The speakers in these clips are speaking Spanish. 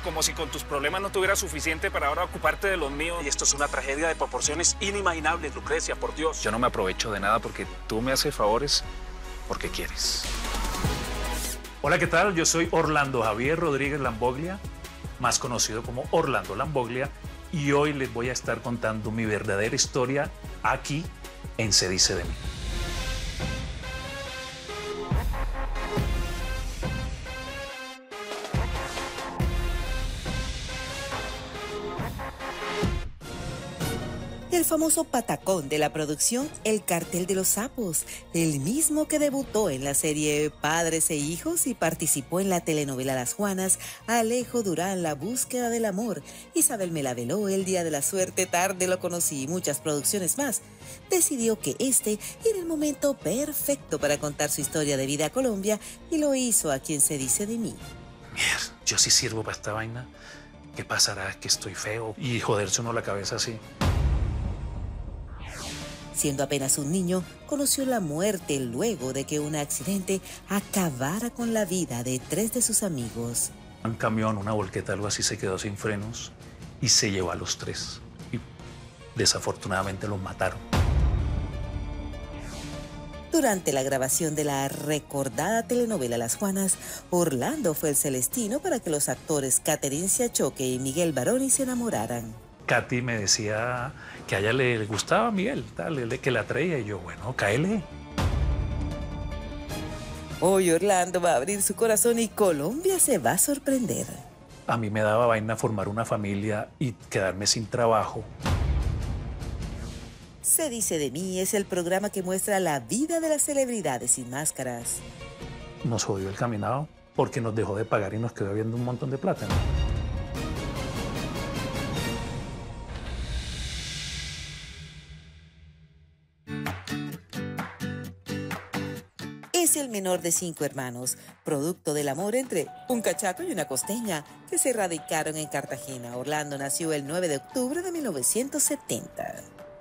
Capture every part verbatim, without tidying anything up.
como si con tus problemas no tuvieras suficiente para ahora ocuparte de los míos. Y esto es una tragedia de proporciones inimaginables, Lucrecia, por Dios. Yo no me aprovecho de nada porque tú me haces favores porque quieres. Hola, ¿qué tal? Yo soy Orlando Javier Rodríguez Lamboglia, más conocido como Orlando Lamboglia, y hoy les voy a estar contando mi verdadera historia aquí en Se Dice de Mí. El famoso patacón de la producción El Cartel de los Sapos, el mismo que debutó en la serie Padres e Hijos y participó en la telenovela Las Juanas, Alejo Durán, La Búsqueda del Amor, Isabel me la veló, El Día de la Suerte, Tarde lo conocí y muchas producciones más, decidió que este era el momento perfecto para contar su historia de vida a Colombia y lo hizo a Quien Se Dice de Mí. Mierda, yo sí sirvo para esta vaina. ¿Qué pasará? Que estoy feo y joderse uno la cabeza así. Siendo apenas un niño, conoció la muerte luego de que un accidente acabara con la vida de tres de sus amigos. Un camión, una volqueta, algo así, se quedó sin frenos y se llevó a los tres. Y desafortunadamente los mataron. Durante la grabación de la recordada telenovela Las Juanas, Orlando fue el celestino para que los actores Catherine Siachoque y Miguel Baroni se enamoraran. Katy me decía que a ella le gustaba Miguel, tal, que la traía, y yo, bueno, cáele. Hoy Orlando va a abrir su corazón y Colombia se va a sorprender. A mí me daba vaina formar una familia y quedarme sin trabajo. Se Dice de Mí es el programa que muestra la vida de las celebridades sin máscaras. Nos jodió el caminado porque nos dejó de pagar y nos quedó viendo un montón de plata, ¿no? Es el menor de cinco hermanos, producto del amor entre un cachaco y una costeña, que se radicaron en Cartagena. Orlando nació el nueve de octubre de mil novecientos setenta.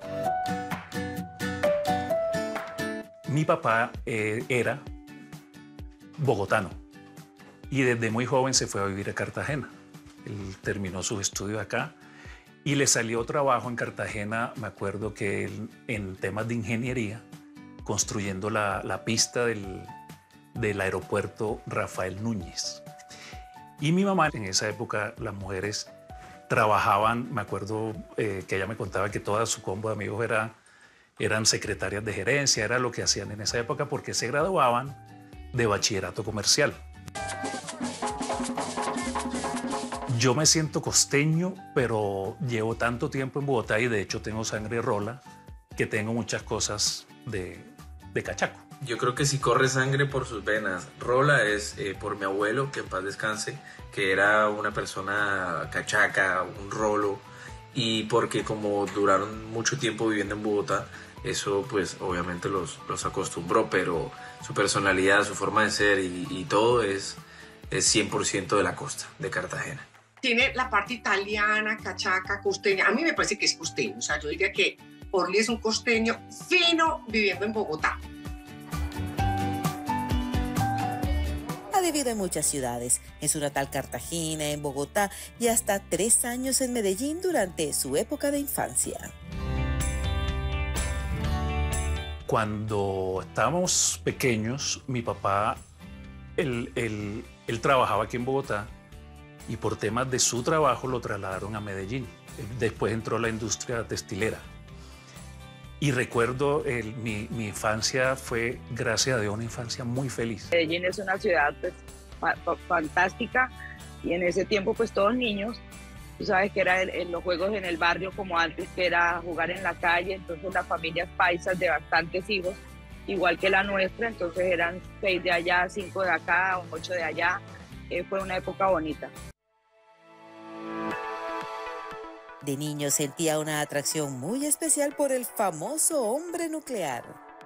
Mi papá eh, era bogotano y desde muy joven se fue a vivir a Cartagena. Él terminó sus estudios acá y le salió trabajo en Cartagena, me acuerdo que él, en temas de ingeniería, construyendo la, la pista del, del aeropuerto Rafael Núñez. Y mi mamá, en esa época, las mujeres trabajaban, me acuerdo eh, que ella me contaba que toda su combo de amigos era, eran secretarias de gerencia, era lo que hacían en esa época porque se graduaban de bachillerato comercial. Yo me siento costeño, pero llevo tanto tiempo en Bogotá y de hecho tengo sangre rola que tengo muchas cosas de, de cachaco. Yo creo que si corre sangre por sus venas. Rola es eh, por mi abuelo, que en paz descanse, que era una persona cachaca, un rolo, y porque como duraron mucho tiempo viviendo en Bogotá, eso pues obviamente los, los acostumbró, pero su personalidad, su forma de ser y, y todo es, es cien por ciento de la costa, de Cartagena. Tiene la parte italiana, cachaca, costeña. A mí me parece que es costeño, o sea, yo diría que Orly es un costeño fino viviendo en Bogotá. Ha vivido en muchas ciudades, en su natal Cartagena, en Bogotá y hasta tres años en Medellín durante su época de infancia. Cuando estábamos pequeños, mi papá, él, él, él trabajaba aquí en Bogotá y por temas de su trabajo lo trasladaron a Medellín. Después entró a la industria textilera. Y recuerdo, el, mi, mi infancia fue, gracias a Dios, una infancia muy feliz. Medellín es una ciudad pues, fa fantástica y en ese tiempo pues todos niños, tú sabes que era el, en los juegos en el barrio como antes, que era jugar en la calle, entonces las familias paisas de bastantes hijos, igual que la nuestra, entonces eran seis de allá, cinco de acá, ocho de allá, eh, fue una época bonita. De niño sentía una atracción muy especial por el famoso hombre nuclear.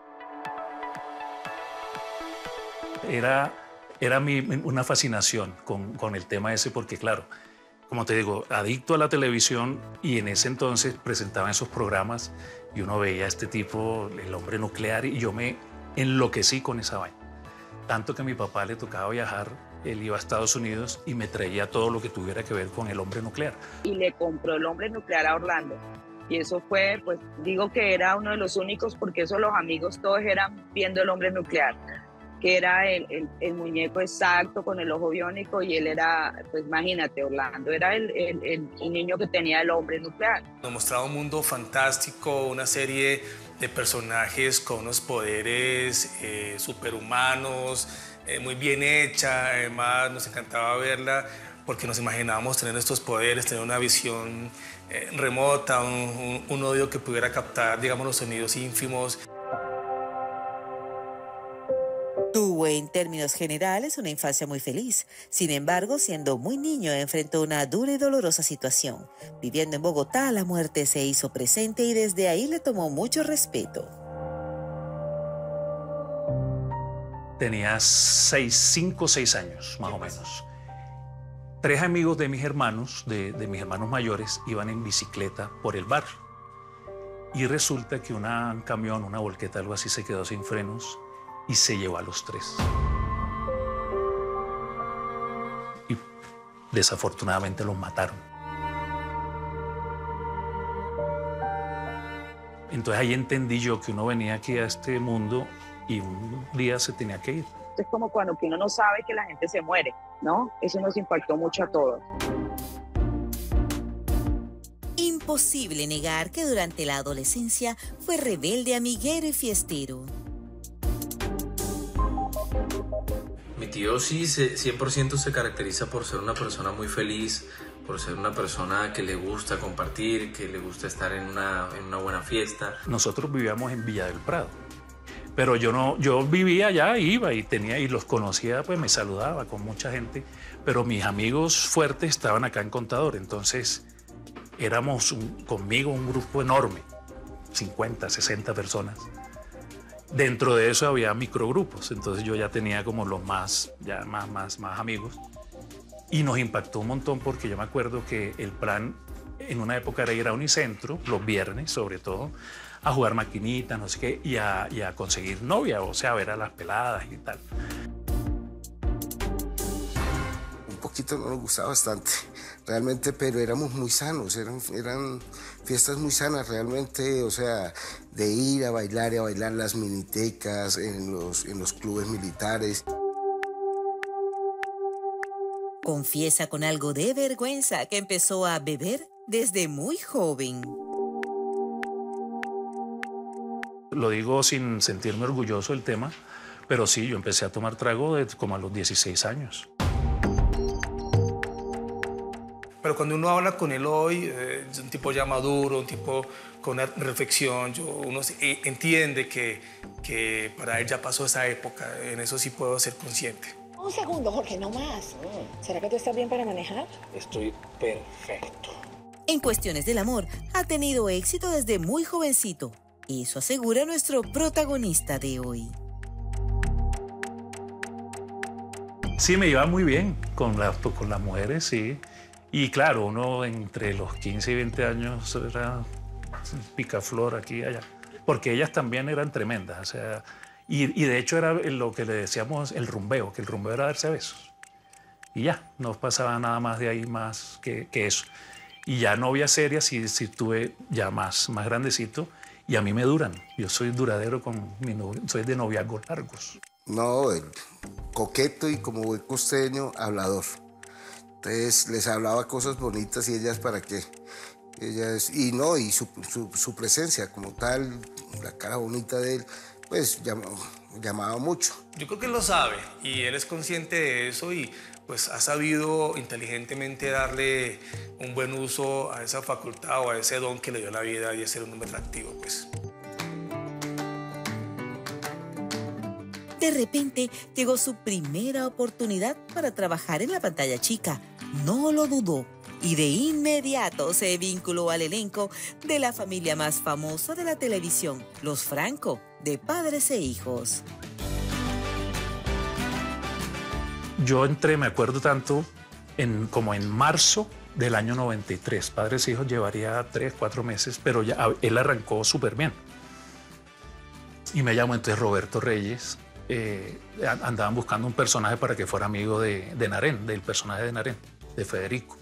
Era, era mi, una fascinación con, con el tema ese porque, claro, como te digo, adicto a la televisión y en ese entonces presentaban esos programas y uno veía a este tipo, el hombre nuclear, y yo me enloquecí con esa vaina. Tanto que a mi papá le tocaba viajar él iba a Estados Unidos y me traía todo lo que tuviera que ver con el hombre nuclear. Y le compró el hombre nuclear a Orlando. Y eso fue, pues digo que era uno de los únicos, porque eso los amigos todos eran viendo el hombre nuclear, que era el, el, el muñeco exacto con el ojo biónico, y él era, pues imagínate, Orlando era el, el, el, el niño que tenía el hombre nuclear. Nos mostraba un mundo fantástico, una serie de personajes con unos poderes eh, superhumanos, eh, muy bien hecha. Además nos encantaba verla porque nos imaginábamos tener estos poderes, tener una visión eh, remota, un, un, un oído que pudiera captar, digamos, los sonidos ínfimos. Tuvo en términos generales una infancia muy feliz. Sin embargo, siendo muy niño, enfrentó una dura y dolorosa situación. Viviendo en Bogotá, la muerte se hizo presente y desde ahí le tomó mucho respeto. Tenía seis, cinco o seis años, más o menos. Tres amigos de mis hermanos, de, de mis hermanos mayores, iban en bicicleta por el barrio. Y resulta que una, un camión, una volqueta, algo así, se quedó sin frenos y se llevó a los tres. Y desafortunadamente los mataron. Entonces ahí entendí yo que uno venía aquí a este mundo y un día se tenía que ir. Es como cuando uno no sabe que la gente se muere, ¿no? Eso nos impactó mucho a todos. Imposible negar que durante la adolescencia fue rebelde, amiguero y fiestero. Mi tío sí, cien por ciento se caracteriza por ser una persona muy feliz, por ser una persona que le gusta compartir, que le gusta estar en una, en una buena fiesta. Nosotros vivíamos en Villa del Prado, pero yo no, yo vivía allá, iba y tenía y los conocía, pues me saludaba con mucha gente, pero mis amigos fuertes estaban acá en Contador, entonces éramos un, conmigo un grupo enorme, cincuenta, sesenta personas. Dentro de eso había microgrupos, entonces yo ya tenía como los más, ya más, más, más amigos. Y nos impactó un montón porque yo me acuerdo que el plan en una época era ir a Unicentro, los viernes sobre todo, a jugar maquinitas, no sé qué, y a, y a conseguir novia, o sea, a ver a las peladas y tal. Un poquito no nos gustaba bastante, realmente, pero éramos muy sanos, eran, eran fiestas muy sanas realmente, o sea, de ir a bailar y a bailar las minitecas, en los, en los clubes militares. Confiesa con algo de vergüenza que empezó a beber desde muy joven. Lo digo sin sentirme orgulloso del tema, pero sí, yo empecé a tomar trago de, como a los dieciséis años. Pero cuando uno habla con él hoy, eh, es un tipo ya maduro, un tipo con una reflexión, yo, uno entiende que, que para él ya pasó esa época, en eso sí puedo ser consciente. Un segundo, Jorge, no más. ¿Será que tú estás bien para manejar? Estoy perfecto. En cuestiones del amor, ha tenido éxito desde muy jovencito. Eso asegura nuestro protagonista de hoy. Sí, me iba muy bien con, la, con las mujeres, sí. Y claro, uno entre los quince y veinte años era picaflor aquí y allá. Porque ellas también eran tremendas, o sea... Y, y de hecho era lo que le decíamos el rumbeo, que el rumbeo era darse besos. Y ya, no pasaba nada más de ahí más que, que eso. Y ya novia seria sí, sí tuve ya más, más grandecito y a mí me duran. Yo soy duradero con mi novio, soy de noviazgos largos. No, el coqueto y como buen costeño, hablador. Entonces les hablaba cosas bonitas y ellas para qué. Ellas, y no, y su, su, su presencia como tal, la cara bonita de él, pues llamaba, llamaba mucho. Yo creo que él lo sabe y él es consciente de eso y pues ha sabido inteligentemente darle un buen uso a esa facultad o a ese don que le dio la vida y es ser un hombre atractivo, pues. De repente llegó su primera oportunidad para trabajar en la pantalla chica. No lo dudó y de inmediato se vinculó al elenco de la familia más famosa de la televisión, los Franco, de Padres e Hijos. Yo entré, me acuerdo tanto, en, como en marzo del año noventa y tres. Padres e Hijos llevaría tres, cuatro meses, pero ya él arrancó súper bien. Y me llamó entonces Roberto Reyes eh, andaban buscando un personaje para que fuera amigo de, de Narén, del personaje de Narén, de Federico.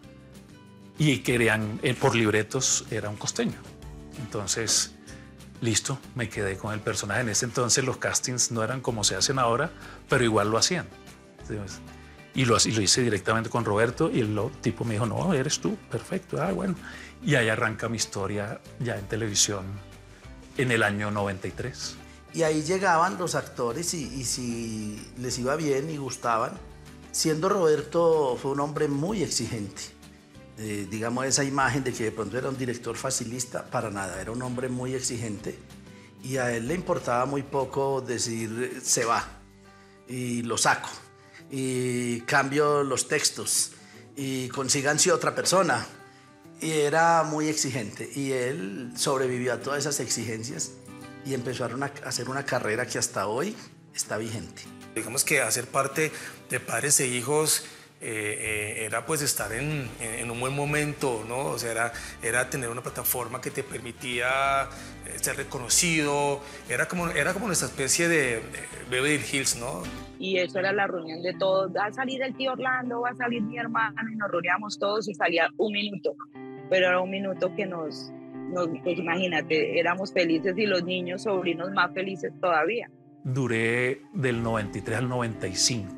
Y querían, eh, por libretos, era un costeño. Entonces, listo, me quedé con el personaje. En ese entonces los castings no eran como se hacen ahora, pero igual lo hacían. Entonces, y, lo, y lo hice directamente con Roberto y el lo, tipo me dijo, no, eres tú, perfecto, ah, bueno. Y ahí arranca mi historia ya en televisión en el año noventa y tres. Y ahí llegaban los actores y, y si les iba bien y gustaban, siendo Roberto fue un hombre muy exigente. Eh, digamos, esa imagen de que de pronto era un director facilista, para nada, era un hombre muy exigente y a él le importaba muy poco decir se va y lo saco y cambio los textos y consíganse otra persona, y era muy exigente y él sobrevivió a todas esas exigencias y empezó a hacer una carrera que hasta hoy está vigente. Digamos que hacer parte de Padres e Hijos Eh, eh, era pues estar en, en un buen momento, ¿no? O sea, era, era tener una plataforma que te permitía eh, ser reconocido, era como, era como nuestra especie de, de Beverly Hills, ¿no? Y eso era la reunión de todos, va a salir el tío Orlando, va a salir mi hermano, y nos reuníamos todos y salía un minuto, pero era un minuto que nos, nos pues imagínate, éramos felices y los niños, sobrinos más felices todavía. Duré del noventa y tres al noventa y cinco.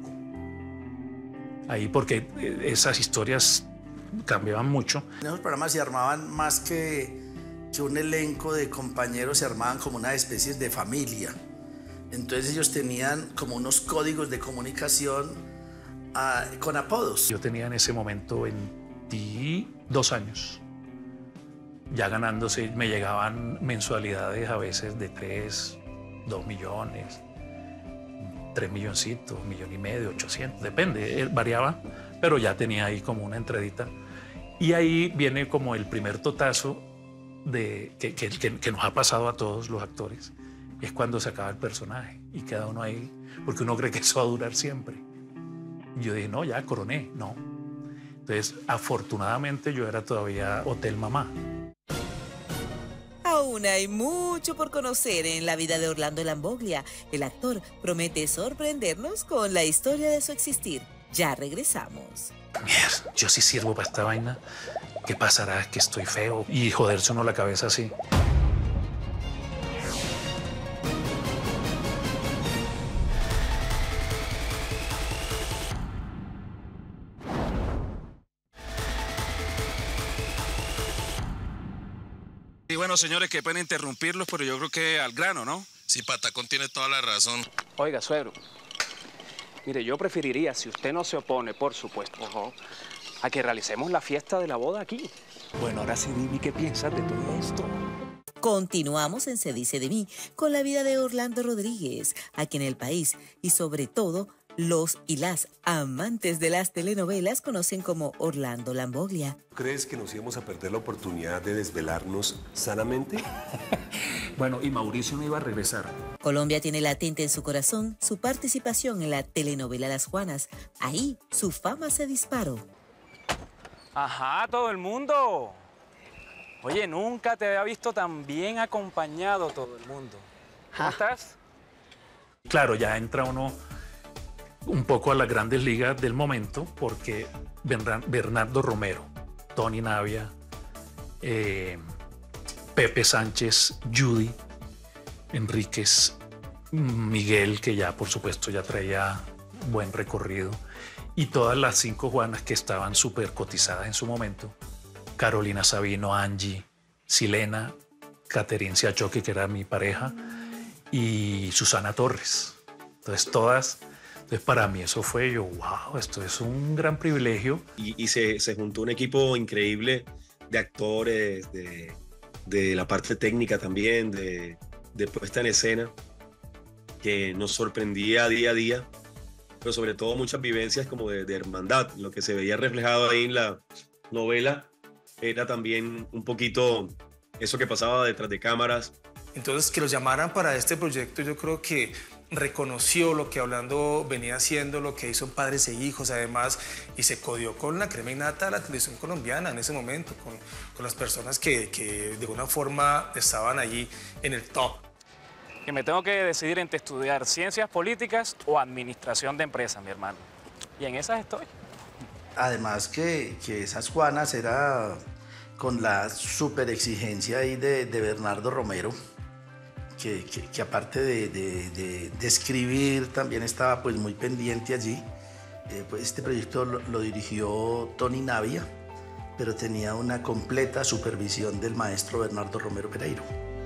Ahí porque esas historias cambiaban mucho. En esos programas se armaban más que, que un elenco de compañeros, se armaban como una especie de familia. Entonces ellos tenían como unos códigos de comunicación uh, con apodos. Yo tenía en ese momento veintidós años. Ya ganándose, me llegaban mensualidades a veces de tres, dos millones. Tres milloncitos, un millón y medio, ochocientos, depende, variaba, pero ya tenía ahí como una entradita. Y ahí viene como el primer totazo de, que, que, que, que nos ha pasado a todos los actores, es cuando se acaba el personaje y queda uno ahí, porque uno cree que eso va a durar siempre. Y yo dije, no, ya coroné, no. Entonces, afortunadamente yo era todavía Hotel Mamá. Aún hay mucho por conocer en la vida de Orlando Lamboglia. El actor promete sorprendernos con la historia de su existir. Ya regresamos. Mierda, yo sí sirvo para esta vaina. ¿Qué pasará? Que estoy feo y joderse uno la cabeza así. Y bueno, señores, qué pena interrumpirlos, pero yo creo que al grano, ¿no? Sí, Patacón tiene toda la razón. Oiga, suegro, mire, yo preferiría, si usted no se opone, por supuesto, uh-huh, a que realicemos la fiesta de la boda aquí. Bueno, ahora sí dime qué piensas de todo esto. Continuamos en Se Dice de Mí con la vida de Orlando Rodríguez, a quien el país y sobre todo los y las amantes de las telenovelas conocen como Orlando Lamboglia. ¿Crees que nos íbamos a perder la oportunidad de desvelarnos sanamente? Bueno, y Mauricio no iba a regresar. Colombia tiene latente en su corazón su participación en la telenovela Las Juanas. Ahí su fama se disparó. Ajá, todo el mundo. Oye, nunca te había visto tan bien acompañado todo el mundo. ¿Cómo estás? Claro, ya entra uno un poco a las grandes ligas del momento, porque Bernardo Romero, Tony Navia, eh, Pepe Sánchez, Judy Enríquez, Miguel, que ya por supuesto ya traía buen recorrido, y todas las cinco Juanas que estaban súper cotizadas en su momento, Carolina Sabino, Angie, Silena, Caterine Siachoque, que era mi pareja, y Susana Torres. Entonces todas... Entonces, para mí eso fue yo, wow, esto es un gran privilegio. Y, y se, se juntó un equipo increíble de actores, de, de la parte técnica también, de, de puesta en escena, que nos sorprendía día a día, pero sobre todo muchas vivencias como de, de hermandad. Lo que se veía reflejado ahí en la novela era también un poquito eso que pasaba detrás de cámaras. Entonces, que los llamaran para este proyecto, yo creo que reconoció lo que Orlando venía haciendo, lo que hizo en Padres e Hijos, además, y se codió con la crema innata de la televisión colombiana en ese momento, con, con las personas que, que de alguna forma estaban allí en el top. que me tengo que decidir entre estudiar ciencias políticas o administración de empresas, mi hermano. Y en esas estoy. Además que, que esas Juanas era con la super exigencia ahí de, de Bernardo Romero, que, que, que aparte de, de, de, de escribir también estaba pues muy pendiente allí. Eh, pues este proyecto lo, lo dirigió Tony Navia, pero tenía una completa supervisión del maestro Bernardo Romero Pereiro.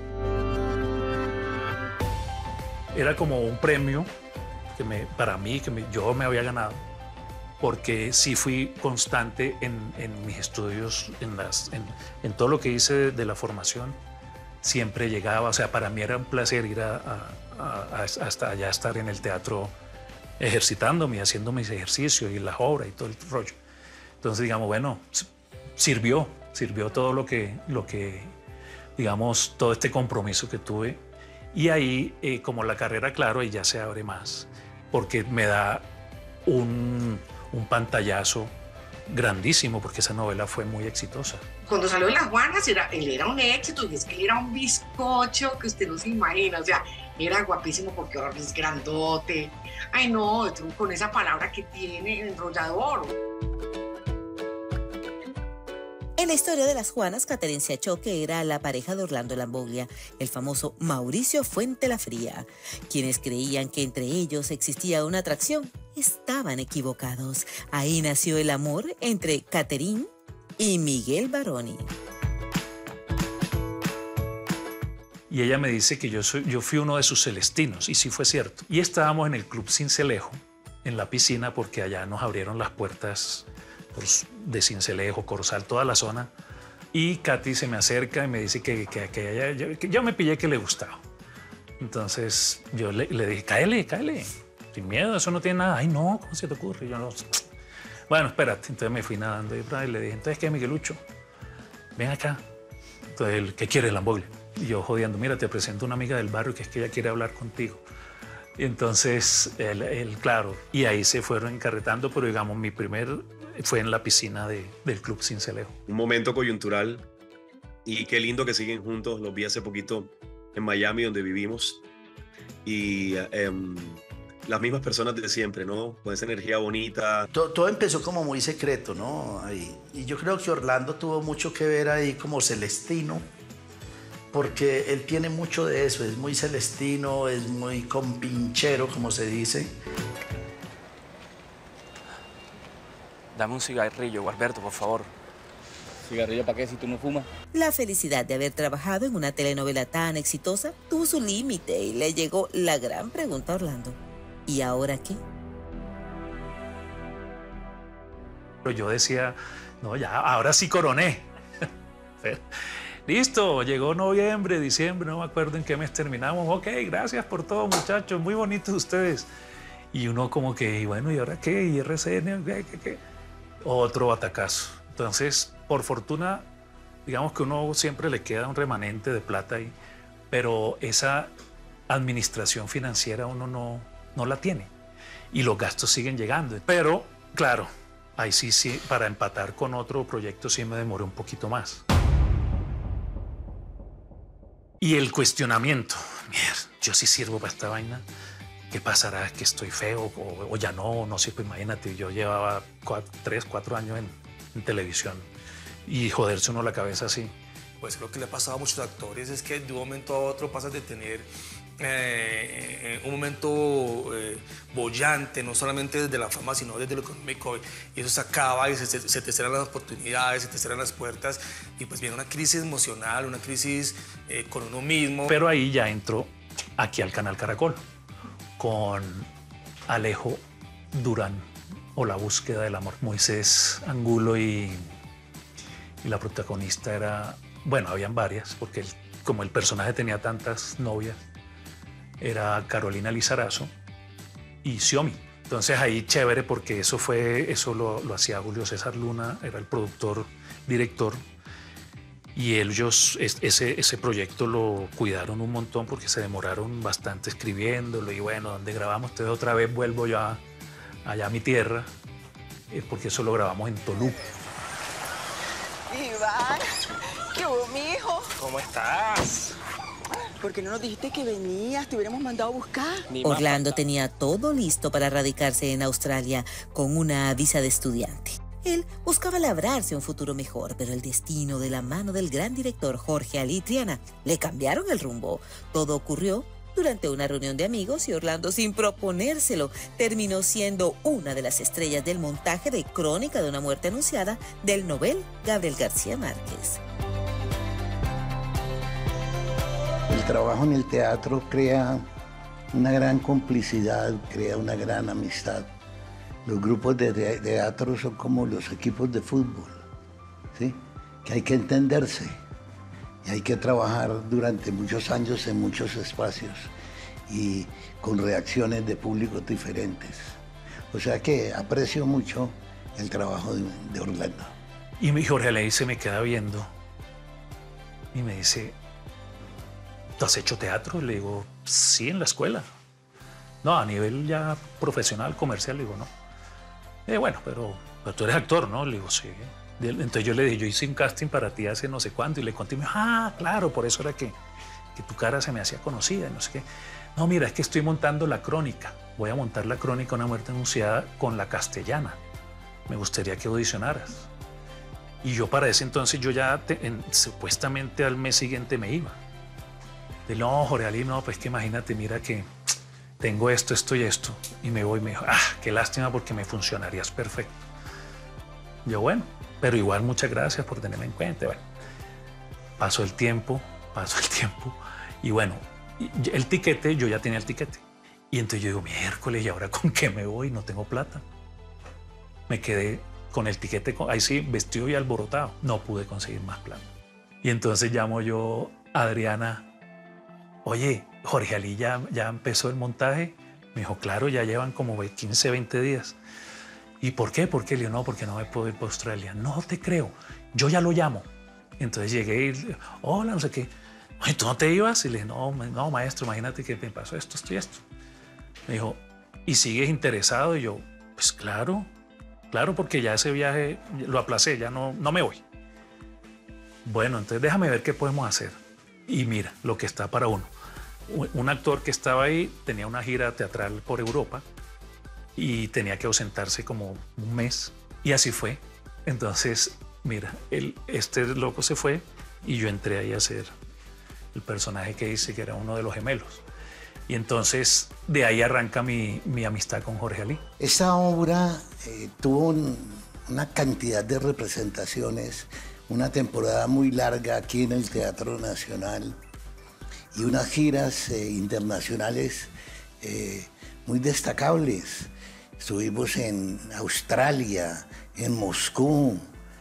Era como un premio que me, para mí, que me, yo me había ganado, porque sí fui constante en, en mis estudios, en, las, en, en todo lo que hice de, de la formación. Siempre llegaba, o sea, para mí era un placer ir a, a, a, hasta allá, estar en el teatro ejercitándome, haciendo mis ejercicios y las obras y todo el rollo. Entonces, digamos, bueno, sirvió, sirvió todo lo que, lo que digamos, todo este compromiso que tuve. Y ahí, eh, como la carrera, claro, ahí ya se abre más, porque me da un, un pantallazo grandísimo, porque esa novela fue muy exitosa. Cuando salió Las Juanas, era, él era un éxito, y es que él era un bizcocho que usted no se imagina, o sea, era guapísimo porque ahora es grandote. Ay, no, con esa palabra que tiene, enrollador. En la historia de Las Juanas, Catherine Siachoque era la pareja de Orlando Lamboglia, el famoso Mauricio Fuente la Fría. Quienes creían que entre ellos existía una atracción, estaban equivocados. Ahí nació el amor entre Catherine y Miguel Baroni. Y ella me dice que yo, soy, yo fui uno de sus celestinos, y sí fue cierto. Y estábamos en el Club Cincelejo, en la piscina, porque allá nos abrieron las puertas de Cincelejo, Corozal, toda la zona. Y Katy se me acerca y me dice que, que, que, ella, yo, que yo me pillé que le gustaba. Entonces yo le, le dije, cáele, cáele, sin miedo, eso no tiene nada. Ay, no, ¿cómo se te ocurre? Y yo no. Bueno, espérate. Entonces me fui nadando y le dije, entonces, ¿qué, Miguelucho? Ven acá. Entonces, ¿qué quieres, Lamboglia? Y yo jodiendo, mira, te presento una amiga del barrio que es que ella quiere hablar contigo. Y entonces, él, él, claro, y ahí se fueron encarretando, pero digamos, mi primer fue en la piscina de, del Club Cincelejo. Un momento coyuntural, y qué lindo que siguen juntos. Los vi hace poquito en Miami, donde vivimos, y eh, las mismas personas de siempre, ¿no? Con esa energía bonita. Todo, todo empezó como muy secreto, ¿no? Ahí. Y yo creo que Orlando tuvo mucho que ver ahí como celestino, porque él tiene mucho de eso, es muy celestino, es muy compinchero, como se dice. Dame un cigarrillo, Gualberto, por favor. ¿Cigarrillo para qué si tú no fumas? La felicidad de haber trabajado en una telenovela tan exitosa tuvo su límite y le llegó la gran pregunta a Orlando. ¿Y ahora qué? Pero yo decía, no, ya, ahora sí coroné. Listo, llegó noviembre, diciembre, no me acuerdo en qué mes terminamos. Ok, gracias por todo, muchachos, muy bonitos ustedes. Y uno como que, y bueno, ¿y ahora qué? ¿Y R C N? ¿Qué, qué, qué? Otro batacazo. Entonces, por fortuna, digamos que uno siempre le queda un remanente de plata ahí, pero esa administración financiera uno no, no la tiene. Y los gastos siguen llegando. Pero, claro, ahí sí, sí, para empatar con otro proyecto sí me demoré un poquito más. Y el cuestionamiento, mierda, yo sí sirvo para esta vaina. ¿Qué pasará? ¿Que estoy feo? O, o ya no, no sé, pues imagínate, yo llevaba cuatro, tres, cuatro años en, en televisión y joderse uno la cabeza así. Pues lo que le ha pasado a muchos actores es que de un momento a otro pasas de tener eh, un momento eh, bollante, no solamente desde la fama, sino desde lo económico, y eso se acaba y se, se, se te cierran las oportunidades, se te cierran las puertas, y pues viene una crisis emocional, una crisis eh, con uno mismo. Pero ahí ya entro aquí al canal Caracol con Alejo Durán, o La búsqueda del amor. Moisés Angulo y, y la protagonista era, bueno, habían varias, porque el, como el personaje tenía tantas novias, era Carolina Lizarazo y Xiomi. Entonces ahí chévere, porque eso fue, eso lo, lo hacía Julio César Luna, era el productor, director, y ellos ese, ese proyecto lo cuidaron un montón porque se demoraron bastante escribiéndolo. Y bueno, donde grabamos, entonces otra vez vuelvo yo a, allá a mi tierra, porque eso lo grabamos en Toluca. Iván, ¿qué hubo, mi hijo? ¿Cómo estás? ¿Por qué no nos dijiste que venías? Te hubiéramos mandado a buscar. Orlando tenía todo listo para radicarse en Australia con una visa de estudiante. Él buscaba labrarse un futuro mejor, pero el destino de la mano del gran director Jorge Ali y Triana le cambiaron el rumbo. Todo ocurrió durante una reunión de amigos y Orlando, sin proponérselo, terminó siendo una de las estrellas del montaje de Crónica de una muerte anunciada del novel Gabriel García Márquez. El trabajo en el teatro crea una gran complicidad, crea una gran amistad. Los grupos de teatro son como los equipos de fútbol, ¿sí? Que hay que entenderse y hay que trabajar durante muchos años en muchos espacios y con reacciones de públicos diferentes. O sea que aprecio mucho el trabajo de, de Orlando. Y mi Jorge Ali se me queda viendo y me dice, ¿tú has hecho teatro? Le digo, sí, en la escuela. No, a nivel ya profesional, comercial, le digo, no. Eh, bueno, pero, pero tú eres actor, ¿no? Le digo, sí. Entonces yo le dije, yo hice un casting para ti hace no sé cuánto y le conté y me dijo, ah, claro, por eso era que, que tu cara se me hacía conocida y no sé qué. No, mira, es que estoy montando la crónica. Voy a montar la crónica Una muerte anunciada con la castellana. Me gustaría que audicionaras. Y yo para ese entonces, yo ya te, en, supuestamente al mes siguiente me iba. De no, Jorge Ali, no, pues que imagínate, mira que tengo esto, esto y esto. Y me voy y me dijo, ah, qué lástima porque me funcionarías perfecto. Yo, bueno, pero igual muchas gracias por tenerme en cuenta. Bueno, pasó el tiempo, pasó el tiempo. Y bueno, el tiquete, yo ya tenía el tiquete. Y entonces yo digo, miércoles, ¿y ahora con qué me voy? No tengo plata. Me quedé con el tiquete, ahí sí, vestido y alborotado. No pude conseguir más plata. Y entonces llamo yo a Adriana. Oye, Jorge Ali ya, ya empezó el montaje. Me dijo, claro, ya llevan como quince, veinte días. ¿Y por qué? ¿Por qué? Le digo, no, porque no me puedo ir para Australia. No te creo, yo ya lo llamo. Entonces llegué y, hola, no sé qué. Oye, ¿tú no te ibas? Y le dije, no, no, maestro, imagínate que me pasó esto, esto y esto. Me dijo, ¿y sigues interesado? Y yo, pues claro, claro, porque ya ese viaje lo aplacé, ya no, no me voy. Bueno, entonces déjame ver qué podemos hacer. Y mira, lo que está para uno. Un actor que estaba ahí tenía una gira teatral por Europa y tenía que ausentarse como un mes. Y así fue. Entonces, mira, el, este loco se fue y yo entré ahí a hacer el personaje que hice, que era uno de los gemelos. Y entonces, de ahí arranca mi, mi amistad con Jorge Ali. Esta obra eh, tuvo un, una cantidad de representaciones, una temporada muy larga aquí en el Teatro Nacional y unas giras eh, internacionales eh, muy destacables. Estuvimos en Australia, en Moscú,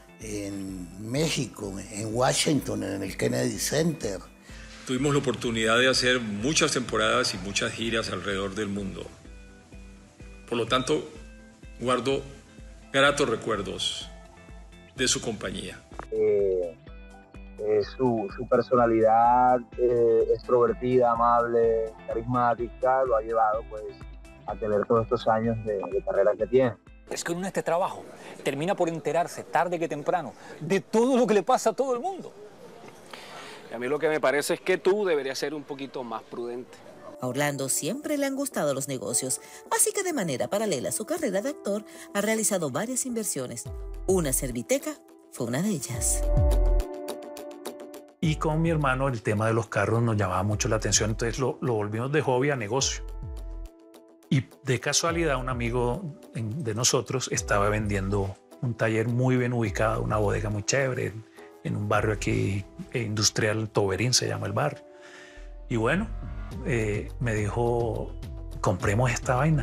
en México, en Washington, en el Kennedy Center. Tuvimos la oportunidad de hacer muchas temporadas y muchas giras alrededor del mundo. Por lo tanto, guardo gratos recuerdos de su compañía. Eh, eh, su, su personalidad eh, extrovertida, amable, carismática, lo ha llevado pues, a tener todos estos años de, de carrera que tiene. Es que uno en este trabajo termina por enterarse tarde que temprano de todo lo que le pasa a todo el mundo. A mí lo que me parece es que tú deberías ser un poquito más prudente. A Orlando siempre le han gustado los negocios, así que de manera paralela a su carrera de actor ha realizado varias inversiones. Una Serviteca fue una de ellas. Y con mi hermano el tema de los carros nos llamaba mucho la atención, entonces lo, lo volvimos de hobby a negocio. Y de casualidad un amigo de nosotros estaba vendiendo un taller muy bien ubicado, una bodega muy chévere, en un barrio aquí industrial, Toberín se llama el barrio. Y bueno, eh, me dijo, compremos esta vaina.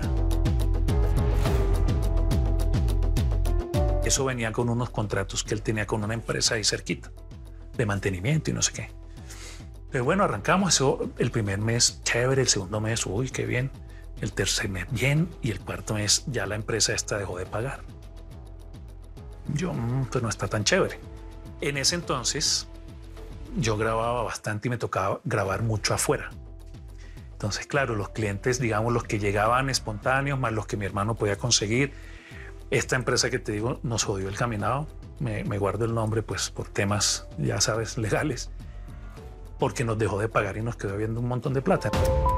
Eso venía con unos contratos que él tenía con una empresa ahí cerquita, de mantenimiento y no sé qué. Pero bueno, arrancamos eso el primer mes, chévere, el segundo mes, uy, qué bien. El tercer mes, bien, y el cuarto mes ya la empresa esta dejó de pagar. Yo, pues no está tan chévere. En ese entonces yo grababa bastante y me tocaba grabar mucho afuera. Entonces, claro, los clientes, digamos, los que llegaban espontáneos, más los que mi hermano podía conseguir. Esta empresa que te digo nos jodió el caminado. Me, me guardo el nombre pues por temas, ya sabes, legales. porque nos dejó de pagar y nos quedó viendo un montón de plata.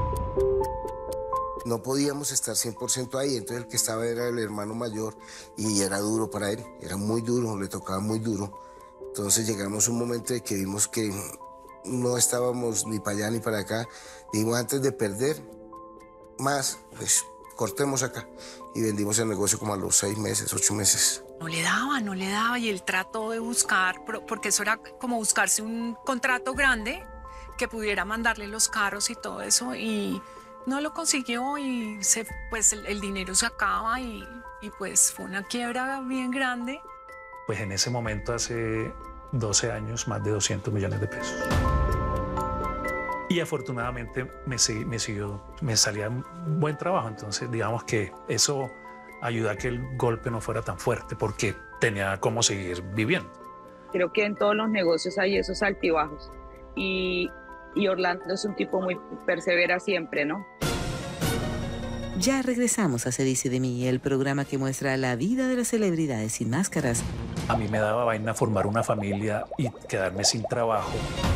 No podíamos estar cien por ciento ahí, entonces el que estaba era el hermano mayor y era duro para él, era muy duro, le tocaba muy duro. Entonces llegamos a un momento de que vimos que no estábamos ni para allá ni para acá. Dijimos, antes de perder más, pues cortemos acá. Y vendimos el negocio como a los seis meses, ocho meses. No le daba, no le daba, y él trató de buscar, porque eso era como buscarse un contrato grande que pudiera mandarle los carros y todo eso, y no lo consiguió, y se, pues el, el dinero se acaba, y, y pues fue una quiebra bien grande. Pues en ese momento, hace doce años, más de doscientos millones de pesos. Y afortunadamente me, me, siguió, me salía un buen trabajo, entonces digamos que eso ayuda a que el golpe no fuera tan fuerte, porque tenía cómo seguir viviendo. Creo que en todos los negocios hay esos altibajos, y, y Orlando es un tipo muy persevera siempre, ¿no? Ya regresamos a Se Dice de Mí, el programa que muestra la vida de las celebridades sin máscaras. A mí me daba vaina formar una familia y quedarme sin trabajo.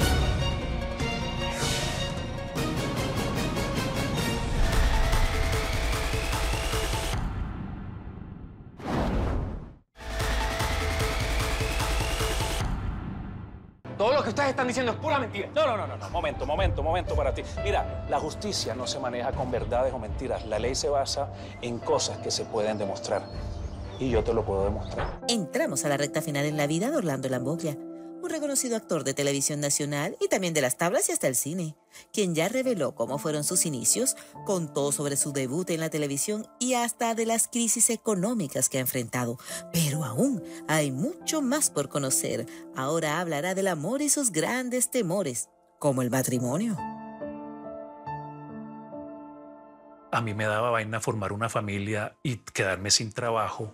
Todo lo que ustedes están diciendo es pura mentira. No, no, no, no, no. Momento, momento, momento para ti. Mira, la justicia no se maneja con verdades o mentiras. La ley se basa en cosas que se pueden demostrar. Y yo te lo puedo demostrar. Entramos a la recta final en la vida de Orlando Lamboglia, un reconocido actor de televisión nacional y también de las tablas y hasta el cine, quien ya reveló cómo fueron sus inicios, contó sobre su debut en la televisión y hasta de las crisis económicas que ha enfrentado. Pero aún hay mucho más por conocer. Ahora hablará del amor y sus grandes temores, como el matrimonio. A mí me daba vaina formar una familia y quedarme sin trabajo.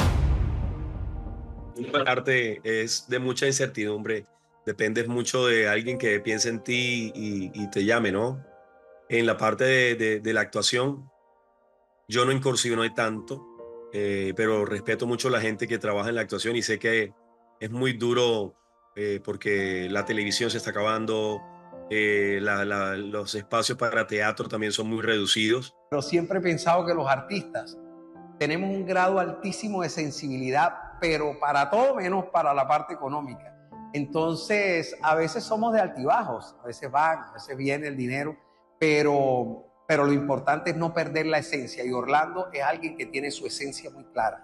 Una parte es de mucha incertidumbre, dependes mucho de alguien que piense en ti y, y te llame, ¿no? En la parte de, de, de la actuación, yo no incursioné tanto, eh, pero respeto mucho a la gente que trabaja en la actuación y sé que es muy duro eh, porque la televisión se está acabando, eh, la, la, los espacios para teatro también son muy reducidos. Pero siempre he pensado que los artistas tenemos un grado altísimo de sensibilidad, pero para todo menos para la parte económica. Entonces, a veces somos de altibajos, a veces van, a veces viene el dinero, pero, pero lo importante es no perder la esencia, y Orlando es alguien que tiene su esencia muy clara.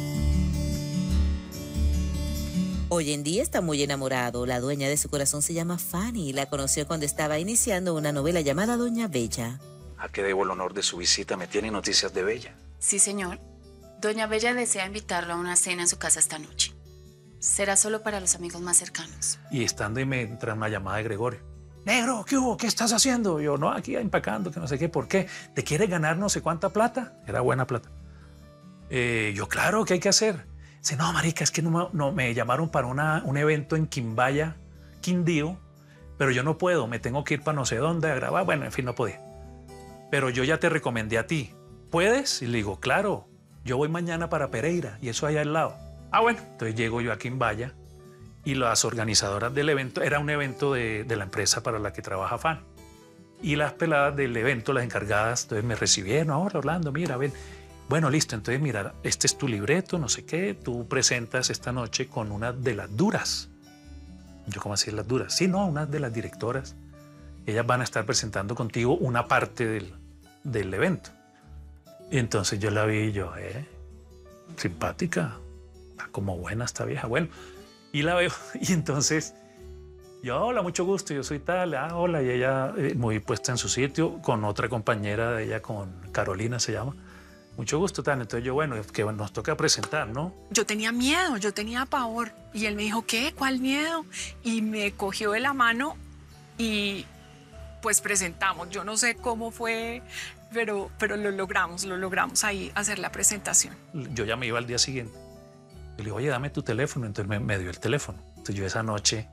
Hoy en día está muy enamorado. La dueña de su corazón se llama Fanny y la conoció cuando estaba iniciando una novela llamada Doña Bella. ¿A qué debo el honor de su visita? ¿Me tiene noticias de Bella? Sí, señor. Doña Bella desea invitarlo a una cena en su casa esta noche. Será solo para los amigos más cercanos. Y estando y me entra una llamada de Gregorio. Negro, ¿qué hubo? ¿Qué estás haciendo? Yo, no, aquí empacando, que no sé qué. ¿Por qué? ¿Te quieres ganar no sé cuánta plata? Era buena plata. Eh, yo, claro, ¿qué hay que hacer? Dice, no, marica, es que no, me, no, me llamaron para una, un evento en Quimbaya, Quindío, pero yo no puedo, me tengo que ir para no sé dónde a grabar. Bueno, en fin, no podía. Pero yo ya te recomendé a ti. ¿Puedes? Y le digo, claro. Yo voy mañana para Pereira y eso allá al lado. Ah, bueno. Entonces llego yo a Quimbaya y las organizadoras del evento, era un evento de, de la empresa para la que trabaja Fan. Y las peladas del evento, las encargadas, entonces me recibieron. Ahora, Orlando, mira, ven. Bueno, listo. Entonces, mira, este es tu libreto, no sé qué. Tú presentas esta noche con una de las duras. Yo, ¿cómo así las duras? Sí, no, una de las directoras. Ellas van a estar presentando contigo una parte del, del evento. Y entonces yo la vi y yo, eh, simpática, está como buena esta vieja, bueno. Y la veo, y entonces yo, hola, mucho gusto, yo soy tal, ah, hola, y ella eh, muy puesta en su sitio, con otra compañera de ella, con Carolina se llama, mucho gusto, tal. Entonces yo, bueno, es que nos toca presentar, ¿no? Yo tenía miedo, yo tenía pavor, y él me dijo, ¿qué? ¿Cuál miedo? Y me cogió de la mano y pues presentamos, yo no sé cómo fue, pero, pero lo logramos, lo logramos ahí hacer la presentación. Yo ya me iba al día siguiente. Y le digo, oye, dame tu teléfono. Entonces me, me dio el teléfono. Entonces yo esa noche,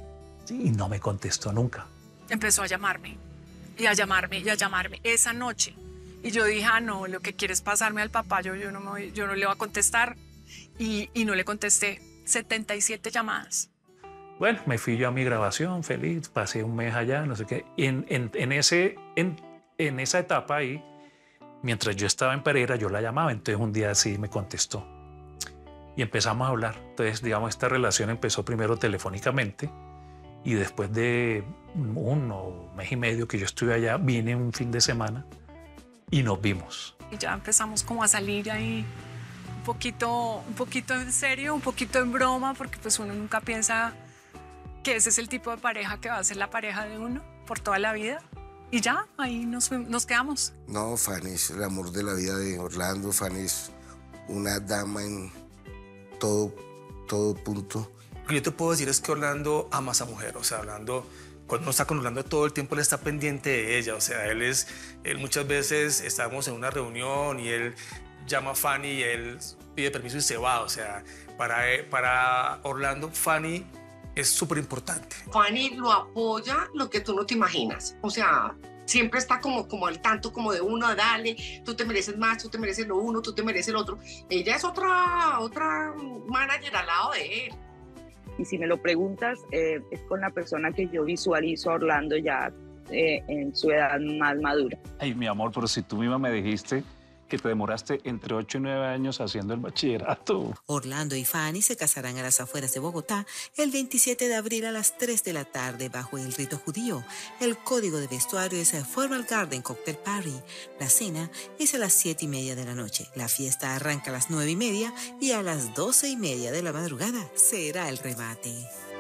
y no me contestó nunca. Empezó a llamarme, y a llamarme, y a llamarme esa noche. Y yo dije, ah, no, lo que quieres pasarme al papá, yo, yo, no, me voy, yo no le voy a contestar. Y, y no le contesté. setenta y siete llamadas. Bueno, me fui yo a mi grabación, feliz, pasé un mes allá, no sé qué. Y en, en, en, ese, en, en esa etapa ahí, mientras yo estaba en Pereira, yo la llamaba, entonces un día sí me contestó. Y empezamos a hablar. Entonces, digamos, esta relación empezó primero telefónicamente y después de un mes y medio que yo estuve allá, vine un fin de semana y nos vimos. Y ya empezamos como a salir ahí un poquito, un poquito en serio, un poquito en broma, porque pues uno nunca piensa que ese es el tipo de pareja que va a ser la pareja de uno por toda la vida. Y ya, ahí nos, nos quedamos. No, Fanny es el amor de la vida de Orlando. Fanny es una dama en todo, todo punto. Lo que yo te puedo decir es que Orlando ama a esa mujer. O sea, Orlando, cuando uno está con Orlando todo el tiempo, él está pendiente de ella. O sea, él es, él muchas veces estamos en una reunión y él llama a Fanny y él pide permiso y se va. O sea, para, para Orlando, Fanny es súper importante. Fanny lo apoya lo que tú no te imaginas. O sea, siempre está como, como al tanto como de uno, dale, tú te mereces más, tú te mereces lo uno, tú te mereces lo otro. Ella es otra, otra manager al lado de él. Y si me lo preguntas, eh, es con la persona que yo visualizo a Orlando ya eh, en su edad más madura. Ay, mi amor, pero si tú misma me dijiste que te demoraste entre ocho y nueve años haciendo el bachillerato. Orlando y Fanny se casarán a las afueras de Bogotá el veintisiete de abril a las tres de la tarde bajo el rito judío. El código de vestuario es Formal Garden Cocktail Party. La cena es a las siete y media de la noche. La fiesta arranca a las nueve y media y a las doce y media de la madrugada será el remate.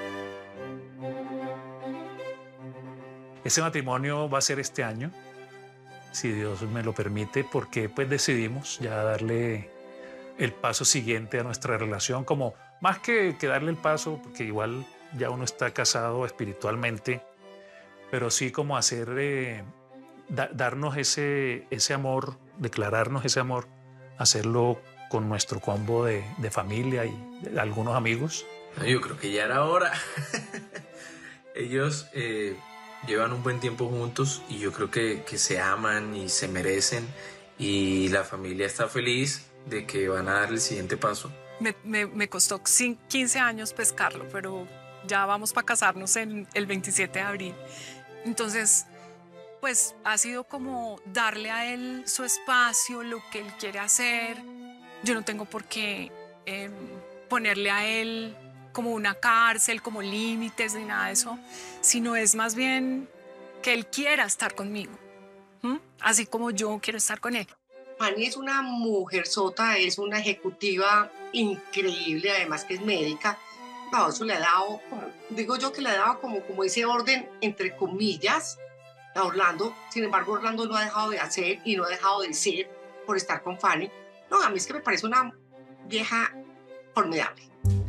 Ese matrimonio va a ser este año, si Dios me lo permite, porque pues decidimos ya darle el paso siguiente a nuestra relación, como más que, que darle el paso, porque igual ya uno está casado espiritualmente, pero sí como hacer, eh, da, darnos ese, ese amor, declararnos ese amor, hacerlo con nuestro combo de, de familia y de algunos amigos. Yo creo que ya era hora. Ellos eh, llevan un buen tiempo juntos y yo creo que, que se aman y se merecen, y la familia está feliz de que van a dar el siguiente paso. Me, me, me costó quince años pescarlo, pero ya vamos para casarnos en el veintisiete de abril. Entonces, pues ha sido como darle a él su espacio, lo que él quiere hacer. Yo no tengo por qué eh, ponerle a él como una cárcel, como límites ni nada de eso, sino es más bien que él quiera estar conmigo, ¿Mm? así como yo quiero estar con él. Fanny es una mujer sota, es una ejecutiva increíble, además que es médica. No, eso le ha dado, digo yo que le ha dado como, como ese orden, entre comillas, a Orlando. Sin embargo, Orlando no ha dejado de hacer y no ha dejado de ser por estar con Fanny. No, a mí es que me parece una vieja formidable.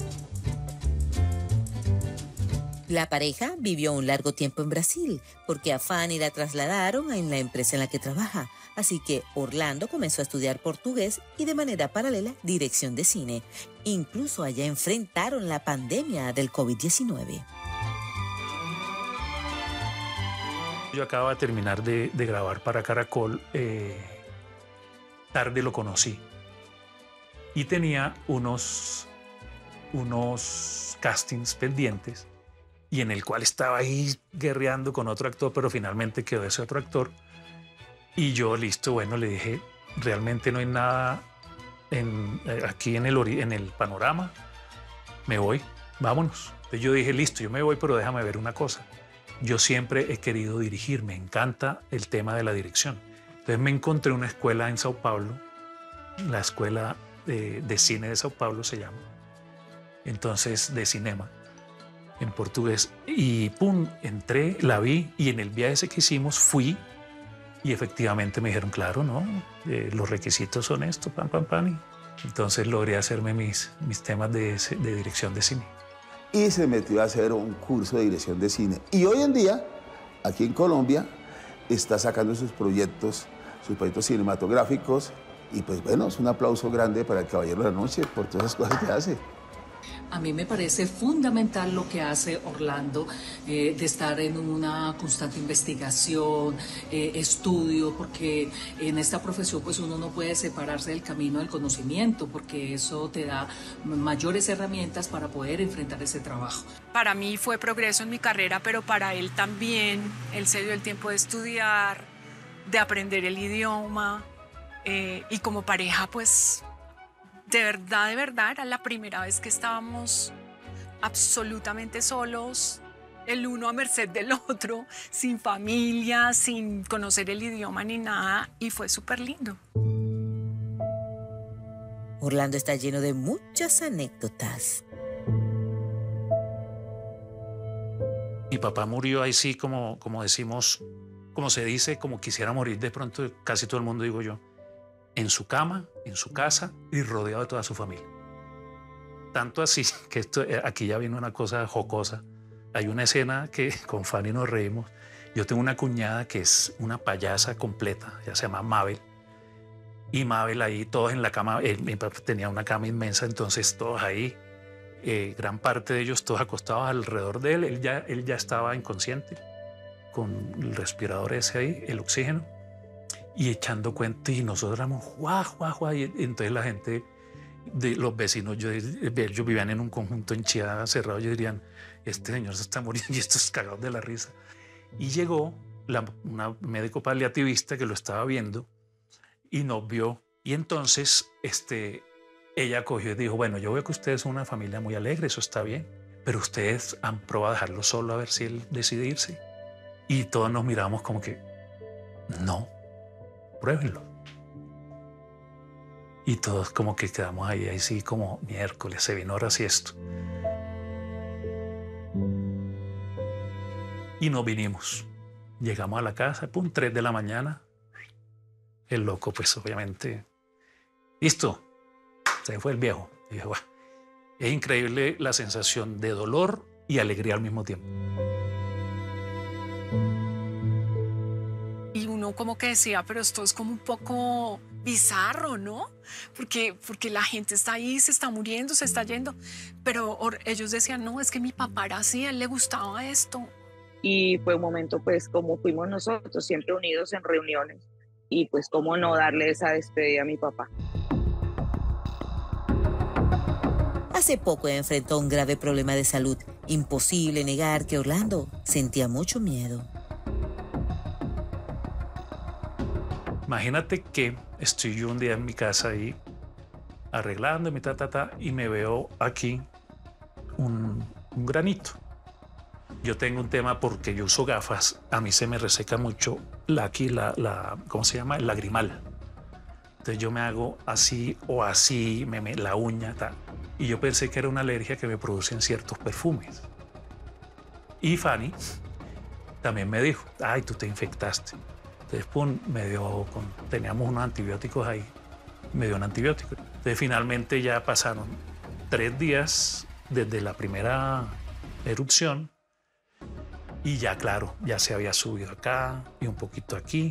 La pareja vivió un largo tiempo en Brasil porque a Fanny la trasladaron en la empresa en la que trabaja. Así que Orlando comenzó a estudiar portugués y de manera paralela dirección de cine. Incluso allá enfrentaron la pandemia del COVID diecinueve. Yo acababa de terminar de, de grabar para Caracol. Eh, tarde lo conocí. Y tenía unos, unos castings pendientes, y en el cual estaba ahí guerreando con otro actor, pero finalmente quedó ese otro actor. Y yo, listo, bueno, le dije, realmente no hay nada en, aquí en el, en el panorama, me voy, vámonos. Entonces yo dije, listo, yo me voy, pero déjame ver una cosa. Yo siempre he querido dirigir, me encanta el tema de la dirección. Entonces me encontré una escuela en Sao Paulo, la Escuela de, de Cine de Sao Paulo se llama, entonces de cinema, en portugués, y pum, entré, la vi, y en el viaje ese que hicimos fui, y efectivamente me dijeron, claro, ¿no? Eh, los requisitos son estos, pam, pam, pam, y entonces logré hacerme mis, mis temas de, de dirección de cine. Y se metió a hacer un curso de dirección de cine, y hoy en día, aquí en Colombia, está sacando sus proyectos, sus proyectos cinematográficos, y pues bueno, es un aplauso grande para el Caballero de la Noche por todas las cosas que hace. A mí me parece fundamental lo que hace Orlando, eh, de estar en una constante investigación, eh, estudio, porque en esta profesión pues uno no puede separarse del camino del conocimiento, porque eso te da mayores herramientas para poder enfrentar ese trabajo. Para mí fue progreso en mi carrera, pero para él también. Él se dio el tiempo de estudiar, de aprender el idioma, eh, y como pareja pues... De verdad, de verdad, era la primera vez que estábamos absolutamente solos, el uno a merced del otro, sin familia, sin conocer el idioma ni nada, y fue súper lindo. Orlando está lleno de muchas anécdotas. Mi papá murió ahí sí, como, como decimos, como se dice, como quisiera morir de pronto casi todo el mundo, digo yo. En su cama, en su casa y rodeado de toda su familia. Tanto así que esto, aquí ya viene una cosa jocosa. Hay una escena que con Fanny nos reímos. Yo tengo una cuñada que es una payasa completa, ella se llama Mabel. Y Mabel ahí, todos en la cama, él, mi papá tenía una cama inmensa, entonces todos ahí, eh, gran parte de ellos todos acostados alrededor de él. Él ya, él ya estaba inconsciente, con el respirador ese ahí, el oxígeno. Y echando cuentos, y nosotros éramos guau, guau, guau. Y entonces la gente, de los vecinos, yo, ellos vivían en un conjunto en Chía cerrado, yo dirían, este señor se está muriendo y estos cagados de la risa. Y llegó la, una médico paliativista que lo estaba viendo y nos vio. Y entonces este, ella cogió y dijo, bueno, yo veo que ustedes son una familia muy alegre, eso está bien, pero ustedes han probado a dejarlo solo a ver si él decide irse. Y todos nos miramos como que, no. Pruébenlo. Y todos como que quedamos ahí, ahí sí como miércoles, se vino ahora sí esto. Y nos vinimos. Llegamos a la casa, pum, tres de la mañana. El loco, pues obviamente, listo, se fue el viejo. Y dije, bueno, es increíble la sensación de dolor y alegría al mismo tiempo. Y uno como que decía, pero esto es como un poco bizarro, ¿no? Porque, porque la gente está ahí, se está muriendo, se está yendo. Pero or, ellos decían, no, es que mi papá era así, a él le gustaba esto. Y fue un momento, pues, como fuimos nosotros, siempre unidos en reuniones. Y pues, cómo no darle esa despedida a mi papá. Hace poco enfrentó un grave problema de salud. Imposible negar que Orlando sentía mucho miedo. Imagínate que estoy yo un día en mi casa ahí arreglando mi ta, ta, ta, y me veo aquí un, un granito. Yo tengo un tema porque yo uso gafas, a mí se me reseca mucho la, aquí la, la, ¿cómo se llama? El lagrimal. Entonces yo me hago así o así, me, me, la uña, ta, y yo pensé que era una alergia que me producen ciertos perfumes. Y Fanny también me dijo, ay, tú te infectaste. Entonces, pum, me dio, con, teníamos unos antibióticos ahí, me dio un antibiótico. Entonces, finalmente ya pasaron tres días desde la primera erupción y ya, claro, ya se había subido acá y un poquito aquí.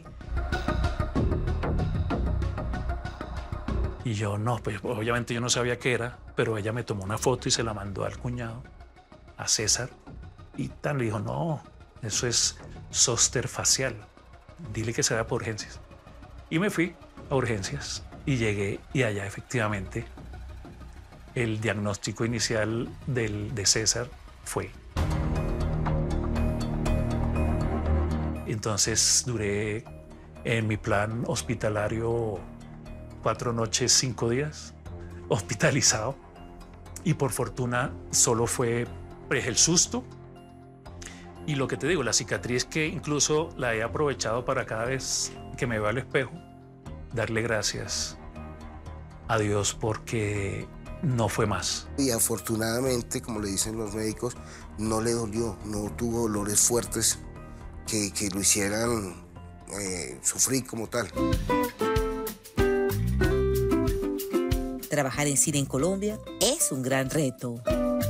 Y yo, no, pues obviamente yo no sabía qué era, pero ella me tomó una foto y se la mandó al cuñado, a César, y tan le dijo, no, eso es zóster facial. Dile que se vaya por urgencias. Y me fui a urgencias y llegué y allá efectivamente el diagnóstico inicial del, de César fue. Entonces duré en mi plan hospitalario cuatro noches, cinco días, hospitalizado. Y por fortuna solo fue pues, el susto. Y lo que te digo, la cicatriz que incluso la he aprovechado para cada vez que me veo al espejo, darle gracias a Dios porque no fue más. Y afortunadamente, como le dicen los médicos, no le dolió, no tuvo dolores fuertes que, que lo hicieran eh, sufrir como tal. Trabajar en cine en Colombia es un gran reto.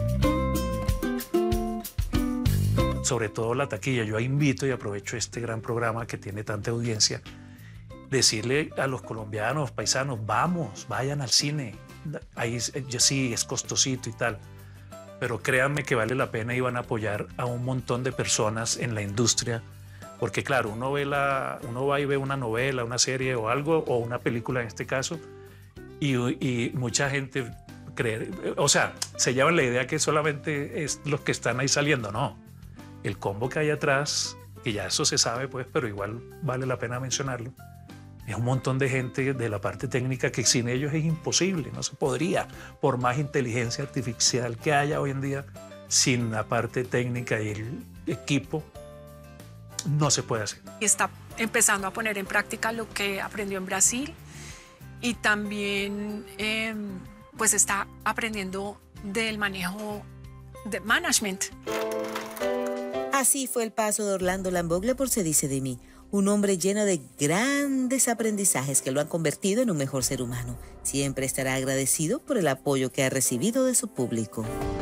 Sobre todo la taquilla. Yo invito y aprovecho este gran programa que tiene tanta audiencia, decirle a los colombianos, paisanos, vamos, vayan al cine, ahí yo, sí, es costosito y tal, pero créanme que vale la pena y van a apoyar a un montón de personas en la industria, porque claro, uno, ve la, uno va y ve una novela, una serie o algo, o una película en este caso, y, y mucha gente cree, o sea, se llevan la idea que solamente es los que están ahí saliendo, no. El combo que hay atrás, que ya eso se sabe, pues, pero igual vale la pena mencionarlo, es un montón de gente de la parte técnica que sin ellos es imposible, no se podría, por más inteligencia artificial que haya hoy en día, sin la parte técnica y el equipo, no se puede hacer. Y está empezando a poner en práctica lo que aprendió en Brasil y también eh, pues está aprendiendo del manejo de management. Así fue el paso de Orlando Lamboglia por Se dice de mí, un hombre lleno de grandes aprendizajes que lo han convertido en un mejor ser humano. Siempre estará agradecido por el apoyo que ha recibido de su público.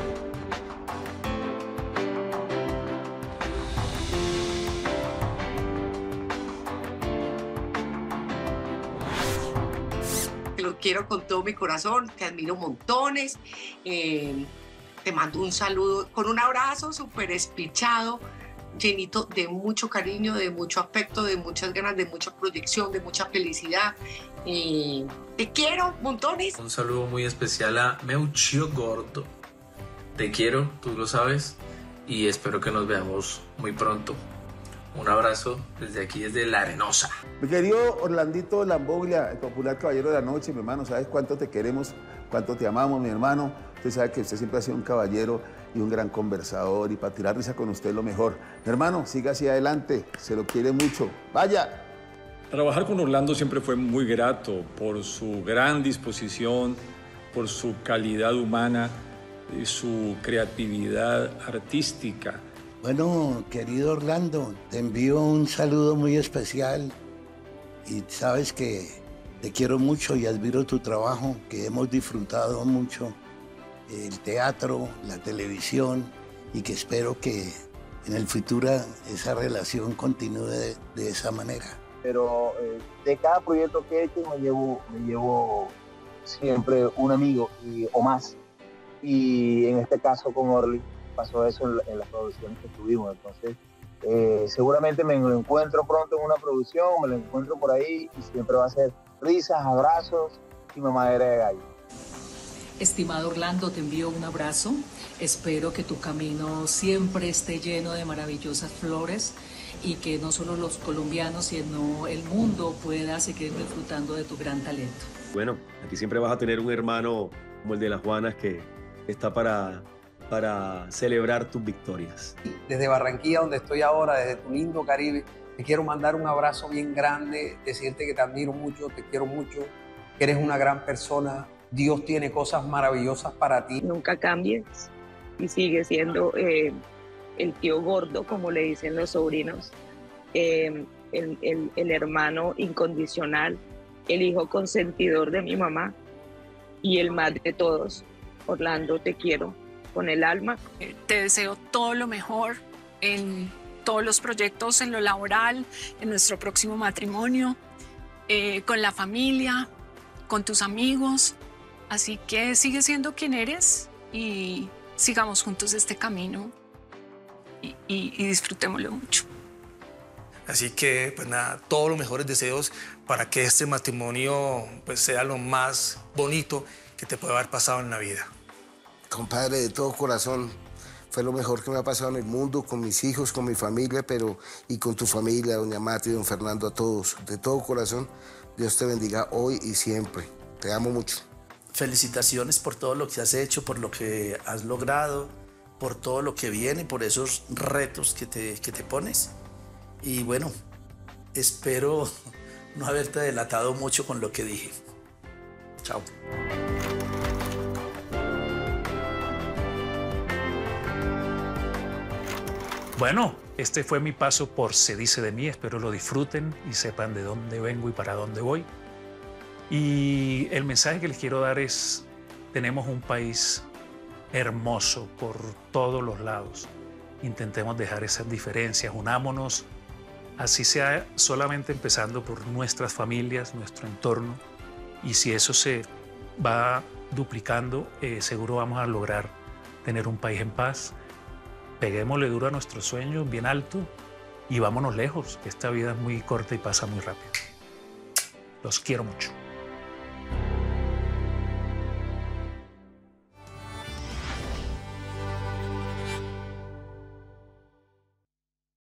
Lo quiero con todo mi corazón, te admiro montones. Eh, te mando un saludo con un abrazo súper espichado, llenito de mucho cariño, de mucho afecto, de muchas ganas, de mucha proyección, de mucha felicidad. Eh, te quiero montones. Un saludo muy especial a Meuccio Gordo. Te quiero, tú lo sabes, y espero que nos veamos muy pronto. Un abrazo desde aquí, desde La Arenosa. Mi querido Orlandito Lamboglia, el popular caballero de la noche, mi hermano, ¿sabes cuánto te queremos, cuánto te amamos, mi hermano? Usted sabe que usted siempre ha sido un caballero y un gran conversador, y para tirar risa con usted es lo mejor. Mi hermano, siga hacia adelante, se lo quiere mucho. ¡Vaya! Trabajar con Orlando siempre fue muy grato por su gran disposición, por su calidad humana y su creatividad artística. Bueno, querido Orlando, te envío un saludo muy especial y sabes que te quiero mucho y admiro tu trabajo, que hemos disfrutado mucho, el teatro, la televisión, y que espero que en el futuro esa relación continúe de, de esa manera. Pero eh, de cada proyecto que he hecho me llevo, me llevo siempre un amigo y, o más, y en este caso con Orly pasó eso en, en las producciones que tuvimos. Entonces eh, seguramente me lo encuentro pronto en una producción, me lo encuentro por ahí y siempre va a ser risas, abrazos y mamadera de gallo. Estimado Orlando, te envío un abrazo. Espero que tu camino siempre esté lleno de maravillosas flores y que no solo los colombianos, sino el mundo pueda seguir disfrutando de tu gran talento. Bueno, aquí siempre vas a tener un hermano como el de las Juanas que está para, para celebrar tus victorias. Desde Barranquilla, donde estoy ahora, desde tu lindo Caribe, te quiero mandar un abrazo bien grande, decirte que te admiro mucho, te quiero mucho, que eres una gran persona. Dios tiene cosas maravillosas para ti. Nunca cambies y sigue siendo eh, el tío gordo, como le dicen los sobrinos, eh, el, el, el hermano incondicional, el hijo consentidor de mi mamá y el más de todos. Orlando, te quiero con el alma. Te deseo todo lo mejor en todos los proyectos, en lo laboral, en nuestro próximo matrimonio, eh, con la familia, con tus amigos. Así que sigue siendo quien eres y sigamos juntos este camino y, y, y disfrutémoslo mucho. Así que, pues nada, todos los mejores deseos para que este matrimonio pues, sea lo más bonito que te puede haber pasado en la vida. Compadre, de todo corazón, fue lo mejor que me ha pasado en el mundo, con mis hijos, con mi familia, pero y con tu familia, doña Mati, don Fernando, a todos. De todo corazón, Dios te bendiga hoy y siempre. Te amo mucho. Felicitaciones por todo lo que has hecho, por lo que has logrado, por todo lo que viene, por esos retos que te, que te pones. Y bueno, espero no haberte delatado mucho con lo que dije. Chao. Bueno, este fue mi paso por Se dice de mí. Espero lo disfruten y sepan de dónde vengo y para dónde voy. Y el mensaje que les quiero dar es, tenemos un país hermoso por todos los lados. Intentemos dejar esas diferencias, unámonos, así sea solamente empezando por nuestras familias, nuestro entorno. Y si eso se va duplicando, eh, seguro vamos a lograr tener un país en paz. Peguémosle duro a nuestros sueños, bien alto, y vámonos lejos, que esta vida es muy corta y pasa muy rápido. Los quiero mucho.